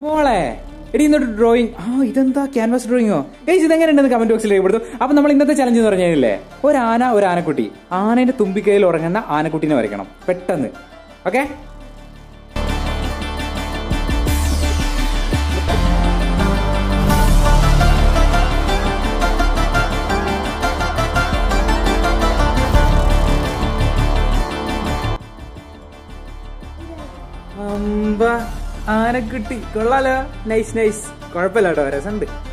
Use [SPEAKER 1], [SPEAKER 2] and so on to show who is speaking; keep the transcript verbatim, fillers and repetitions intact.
[SPEAKER 1] മോളെ എടി ഇന്നൊരു ഡ്രോയിങ്. ആ ഇതെന്താ ക്യാൻവാസ് ഡ്രോയിങ്ങോ? ഏയ് ഇതെങ്ങനെ ഉണ്ടെന്ന് കമന്റ് ബോക്സിൽ രേഖപ്പെടുത്തും. അപ്പൊ നമ്മൾ ഇന്നത്തെ ചലഞ്ച് എന്ന് പറഞ്ഞില്ലേ, ഒരു ആന ഒരു ആനക്കുട്ടി, ആനയുടെ തുമ്പിക്കൈയിൽ ഉറങ്ങുന്ന ആനക്കുട്ടീനെ വരയ്ക്കണം പെട്ടെന്ന്. ഓക്കെ, ആനക്കുട്ടി കൊള്ളാലോ. നൈസ് നൈസ്, കുഴപ്പമില്ല കേട്ടോ, രസമുണ്ട്.